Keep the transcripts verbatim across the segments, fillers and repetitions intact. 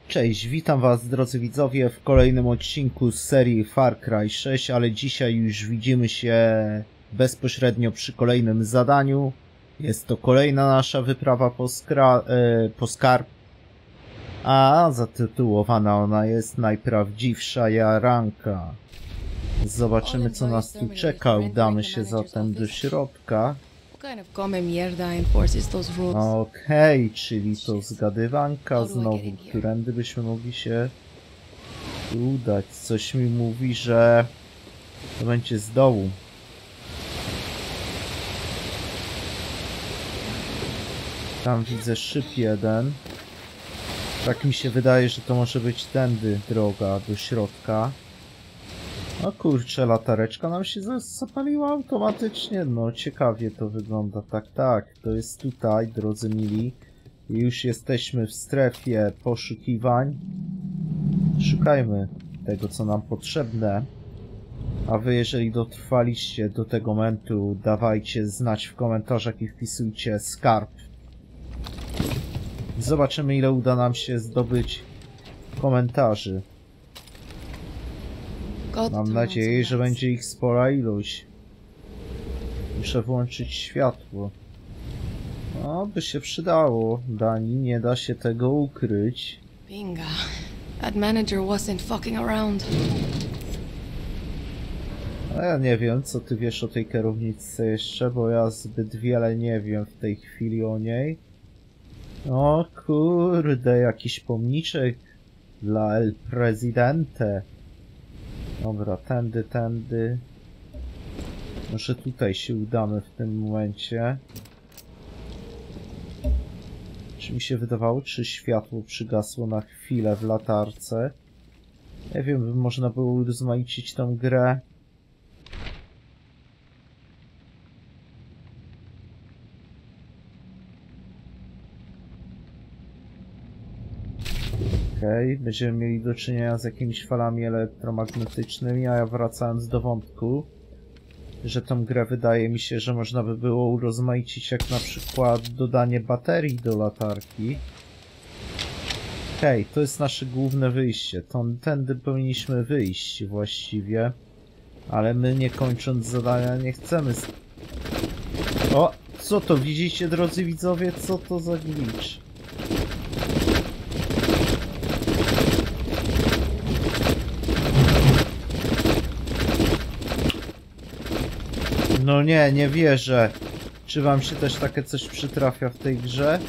Cześć, witam was drodzy widzowie w kolejnym odcinku z serii Far Cry sześć, ale dzisiaj już widzimy się bezpośrednio przy kolejnym zadaniu. Jest to kolejna nasza wyprawa po, skra e, po skarb, a zatytułowana ona jest Najprawdziwsza Jaranka. Zobaczymy co nas tu czeka, udamy się zatem do środka. Okej, okay, czyli to zgadywanka znowu, którędy byśmy mogli się udać. Coś mi mówi, że to będzie z dołu. Tam widzę szyb jeden. Tak mi się wydaje, że to może być tędy droga do środka. No kurczę, latareczka nam się zapaliła automatycznie. No ciekawie to wygląda. Tak, tak, to jest tutaj, drodzy mili. Już jesteśmy w strefie poszukiwań. Szukajmy tego, co nam potrzebne. A wy, jeżeli dotrwaliście do tego momentu, dawajcie znać w komentarzach i wpisujcie skarb. Zobaczymy, ile uda nam się zdobyć komentarzy. Mam nadzieję, że będzie ich spora ilość. Muszę włączyć światło. No, by się przydało. Dani, nie da się tego ukryć. Bingo. That manager wasn't fucking around. A ja nie wiem, co ty wiesz o tej kierowniczce jeszcze, bo ja zbyt wiele nie wiem w tej chwili o niej. O kurde, jakiś pomniczek dla El Presidente. Dobra, tędy, tędy. Może tutaj się udamy w tym momencie. Czy mi się wydawało, czy światło przygasło na chwilę w latarce? Nie wiem, by można było urozmaicić tą grę. Okej, okay, będziemy mieli do czynienia z jakimiś falami elektromagnetycznymi, a ja wracając do wątku, że tą grę wydaje mi się, że można by było urozmaicić, jak na przykład dodanie baterii do latarki. Okej, okay, to jest nasze główne wyjście. Tędy powinniśmy wyjść właściwie, ale my, nie kończąc zadania, nie chcemy... O! Co to widzicie, drodzy widzowie? Co to za glitch? No nie, nie wierzę. Czy wam się też takie coś przytrafia w tej grze?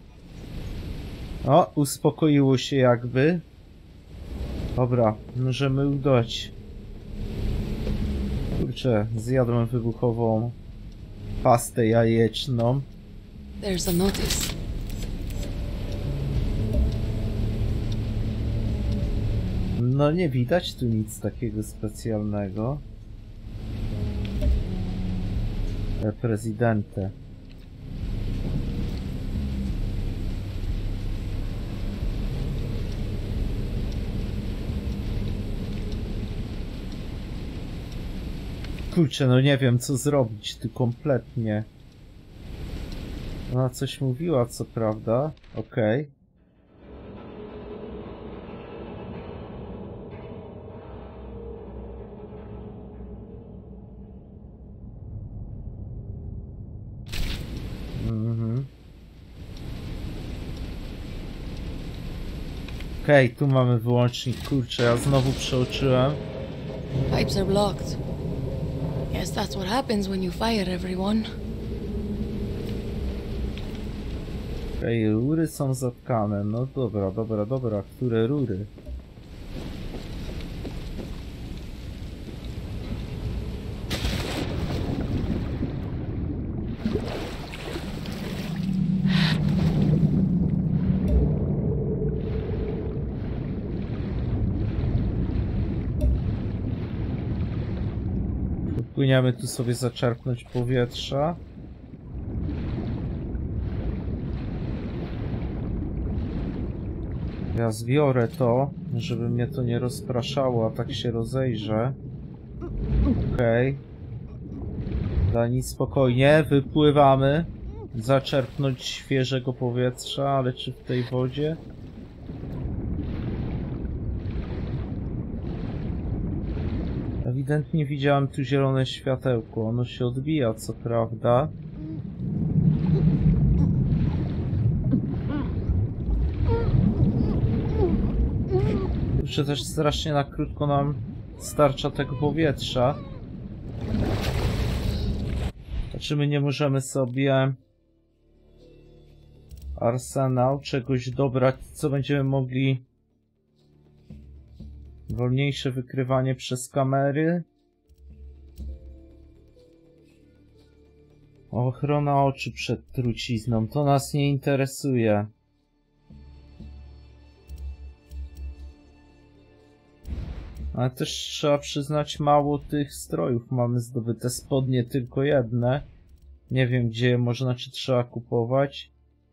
O, uspokoiło się jakby. Dobra, możemy udać. Kurczę, zjadłem wybuchową pastę jajeczną. There's a notice. No nie widać tu nic takiego specjalnego. Prezydente. Kurczę, no nie wiem co zrobić tu kompletnie. Ona coś mówiła, co prawda. Okej. Okay. Okej, okay, tu mamy wyłącznik. Kurczę, ja znowu przeoczyłem. Pipes are blocked. Yes, that's what happens when you fire everyone. Okej, okay, rury są zatkane. No dobra, dobra, dobra. Które rury? Płyniemy tu sobie zaczerpnąć powietrza. Ja zbiorę to, żeby mnie to nie rozpraszało, a tak się rozejrzę. Okej. Okay. Dani, spokojnie, wypływamy. zaczerpnąć świeżego powietrza, ale czy w tej wodzie? ewidentnie widziałem tu zielone światełko. Ono się odbija, co prawda. Jeszcze też strasznie na krótko nam starcza tego powietrza. Czy my nie możemy sobie arsenał czegoś dobrać, co będziemy mogli... Wolniejsze wykrywanie przez kamery. Ochrona oczu przed trucizną. To nas nie interesuje. Ale też trzeba przyznać, mało tych strojów mamy zdobyte. Spodnie tylko jedne. Nie wiem, gdzie je można, czy trzeba kupować.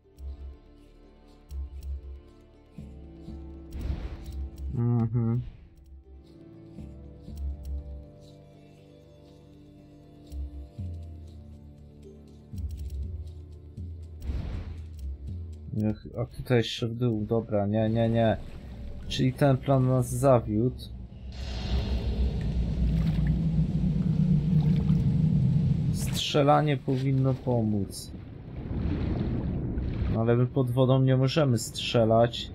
Mhm. A tutaj jeszcze w dół, dobra, nie, nie, nie. Czyli ten plan nas zawiódł. Strzelanie powinno pomóc. No ale my pod wodą nie możemy strzelać.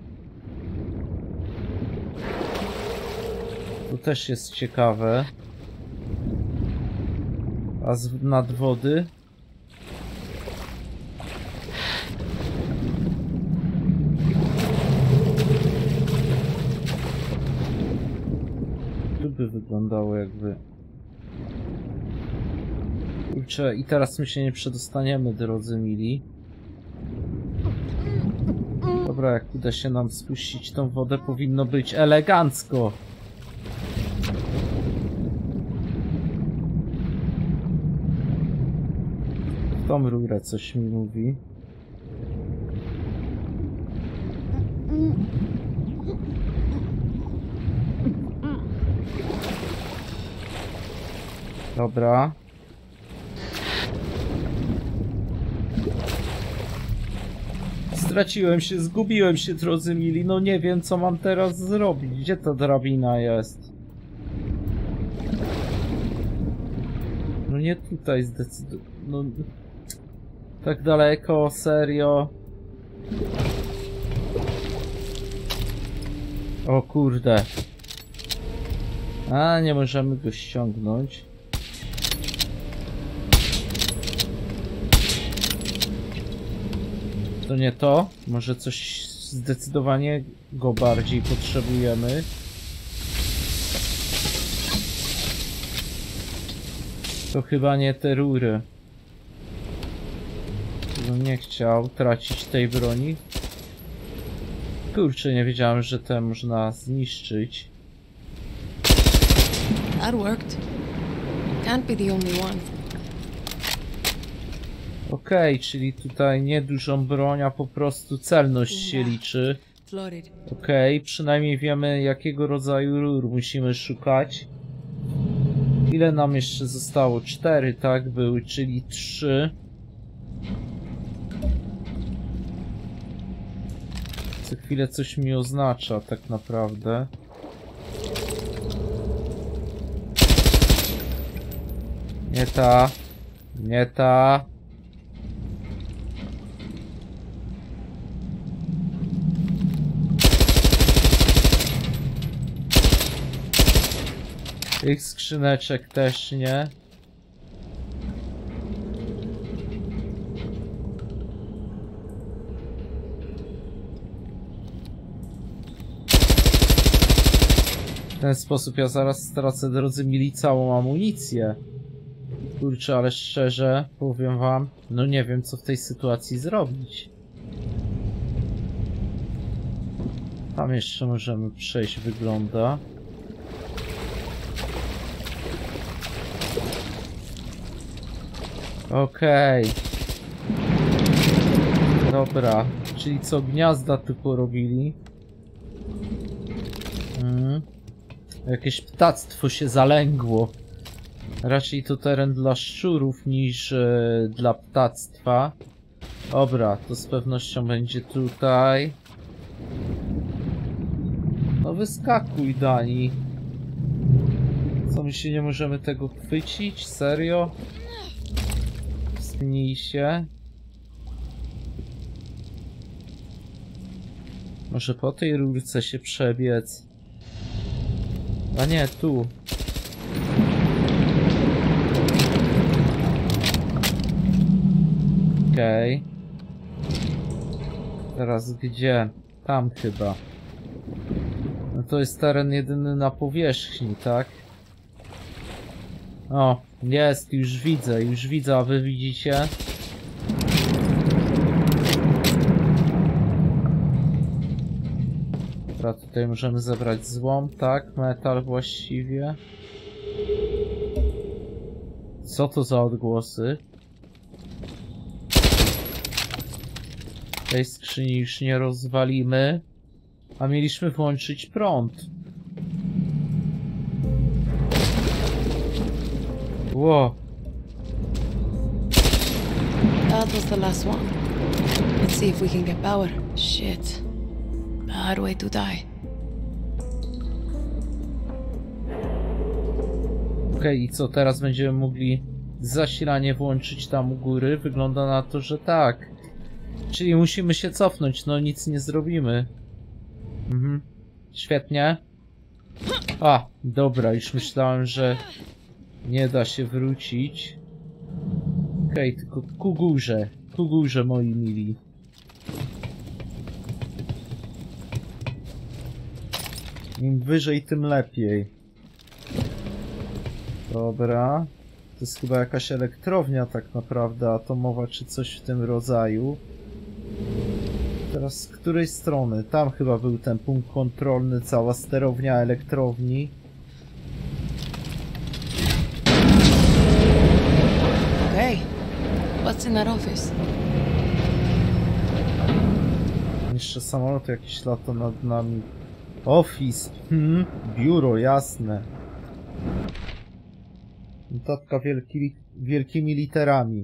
To też jest ciekawe. A z nad wody? Tu by wyglądało jakby... Kurczę, i teraz my się nie przedostaniemy, drodzy mili. Dobra, jak uda się nam spuścić tą wodę, powinno być elegancko. W tą rurę coś mi mówi. Dobra. Straciłem się, zgubiłem się, drodzy mili. No nie wiem, co mam teraz zrobić. Gdzie ta drabina jest? No nie tutaj zdecydowanie. No... Tak daleko, serio. O kurde. A, nie możemy go ściągnąć. To nie to. Może coś zdecydowanie go bardziej potrzebujemy. To chyba nie te rury. Bym nie chciał tracić tej broni. Kurczę, nie wiedziałem, że te można zniszczyć. That worked. Can't be the only one. Okej, okay, czyli tutaj nie dużą broń, a po prostu celność się liczy. Okej, okay, przynajmniej wiemy, jakiego rodzaju rur musimy szukać. Ile nam jeszcze zostało? Cztery, tak? Były, czyli trzy. Co chwilę coś mi oznacza, tak naprawdę. Nie ta. Nie ta. Tych skrzyneczek też nie. W ten sposób ja zaraz stracę, drodzy mili, całą amunicję. Kurczę, ale szczerze powiem wam, no nie wiem, co w tej sytuacji zrobić. Tam jeszcze możemy przejść, wygląda. Okej. Okay. Dobra, czyli co, gniazda tu porobili? Mm. Jakieś ptactwo się zalęgło. Raczej to teren dla szczurów niż e, dla ptactwa. Dobra, to z pewnością będzie tutaj. No wyskakuj, Dani. Co, my się nie możemy tego chwycić? Serio? Wstnij się. Może po tej rurce się przebiec? A nie, tu. Okej. Okay. Teraz gdzie? Tam chyba. No to jest teren jedyny na powierzchni, tak? O, jest, już widzę, już widzę, a wy widzicie? Dobra, tutaj możemy zebrać złom, tak? Metal właściwie. Co to za odgłosy? Tej skrzyni już nie rozwalimy. A mieliśmy włączyć prąd. Ło. That was the last one. Let's see if we can get power. Shit. Bad way to die. Okej, okay, i co? Teraz będziemy mogli zasilanie włączyć tam u góry? Wygląda na to, że tak. Czyli musimy się cofnąć, no nic nie zrobimy. Mhm. Świetnie. A, dobra, już myślałem, że nie da się wrócić. Okej, okay, tylko ku górze, ku górze, moi mili. Im wyżej, tym lepiej. Dobra. To jest chyba jakaś elektrownia tak naprawdę, atomowa czy coś w tym rodzaju. Teraz z której strony? Tam chyba był ten punkt kontrolny, cała sterownia elektrowni. Okay. What's in that office? Jeszcze samolot jakiś lata nad nami. Office. Hmm. Biuro, jasne. Notatka wielki, wielkimi literami.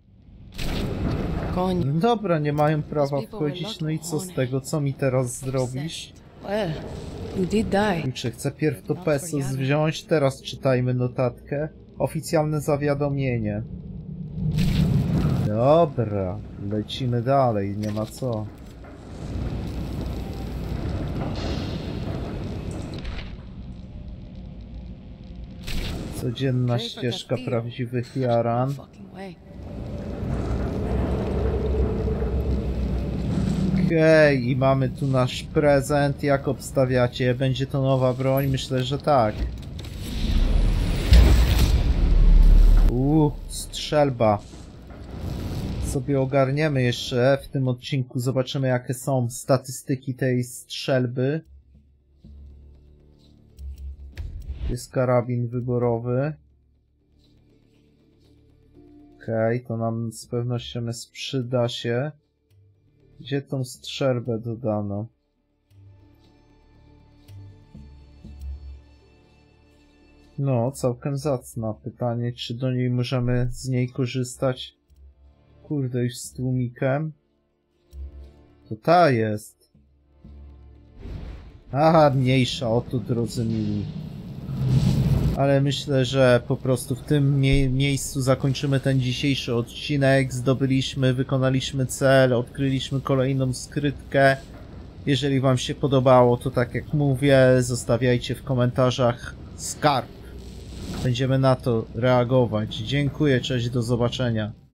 Koń. No dobra, nie mają prawa wchodzić, no i co z tego? Co mi teraz zrobisz? Well, you did die. Kurczę, chcę pierw to pesos wziąć, teraz czytajmy notatkę. Oficjalne zawiadomienie. Dobra, lecimy dalej, nie ma co. Codzienna ścieżka prawdziwych jaran. Okej, okay, i mamy tu nasz prezent. Jak obstawiacie? Będzie to nowa broń? Myślę, że tak. Uuu, strzelba. Sobie ogarniemy jeszcze w tym odcinku. Zobaczymy, jakie są statystyki tej strzelby. Jest karabin wyborowy. Okej, okay, to nam z pewnością przyda się. Gdzie tą strzelbę dodano? No, całkiem zacna. Pytanie, czy do niej możemy z niej korzystać? Kurde, już z tłumikiem. To ta jest. Aha, mniejsza, oto drodzy mili. Ale myślę, że po prostu w tym mie miejscu zakończymy ten dzisiejszy odcinek. Zdobyliśmy, wykonaliśmy cel, odkryliśmy kolejną skrytkę. Jeżeli wam się podobało, to tak jak mówię, zostawiajcie w komentarzach skarb. Będziemy na to reagować. Dziękuję, cześć, do zobaczenia.